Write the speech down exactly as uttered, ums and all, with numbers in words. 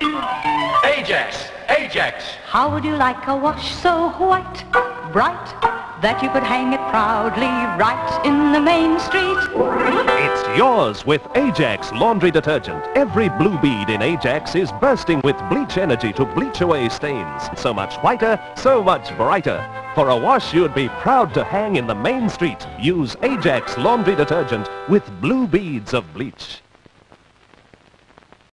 Ajax! Ajax! How would you like a wash so white, bright, that you could hang it proudly right in the main street? It's yours with Ajax laundry detergent. Every blue bead in Ajax is bursting with bleach energy to bleach away stains. So much whiter, so much brighter. For a wash you'd be proud to hang in the main street. Use Ajax laundry detergent with blue beads of bleach.